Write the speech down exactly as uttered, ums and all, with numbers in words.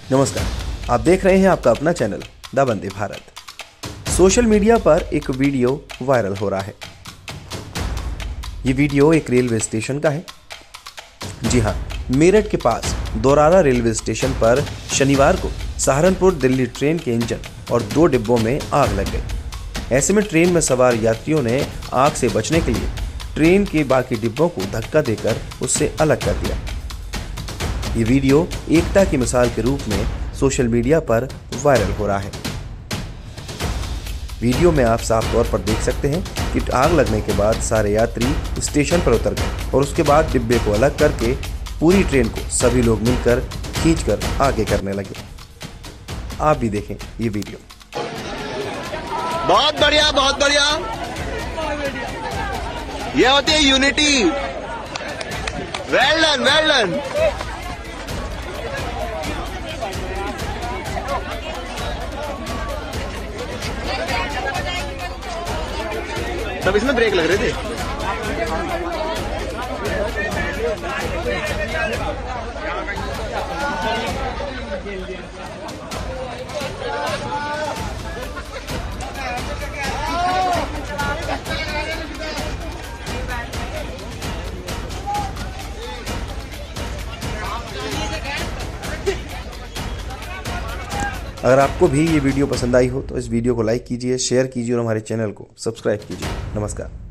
नमस्कार, आप देख रहे हैं आपका अपना channel the Vande Bharat. Social media पर एक वीडियो वायरल हो रहा है। ये वीडियो एक रेलवे स्टेशन का है। जी हाँ, मेरठ के पास दोरारा रेलवे स्टेशन पर शनिवार को सहारनपुर दिल्ली ट्रेन के इंजन और दो डिब्बों में आग लग गई। ऐसे में ट्रेन में सवार यात्रियों ने आग से बचने के लिए ट्रेन के बाकी डिब्बों को धक्का देकर उससे अलग कर दिया। ये वीडियो एकता की मिसाल के रूप में सोशल मीडिया पर वायरल हो रहा है। वीडियो में आप साफ तौर पर देख सकते हैं कि आग लगने के बाद सारे यात्री स्टेशन पर उतर गए और उसके बाद डिब्बे को अलग करके पूरी ट्रेन को सभी लोग मिलकर खींचकर आगे करने लगे। आप भी देखें ये वीडियो। बहुत बढ़िया, बहुत बढ़िया। ये होती है unity. Well done, well done. तब इसमें ब्रेक लग रहे थे। अगर आपको भी ये वीडियो पसंद आई हो तो इस वीडियो को लाइक कीजिए, शेयर कीजिए और हमारे चैनल को सब्सक्राइब कीजिए। नमस्कार।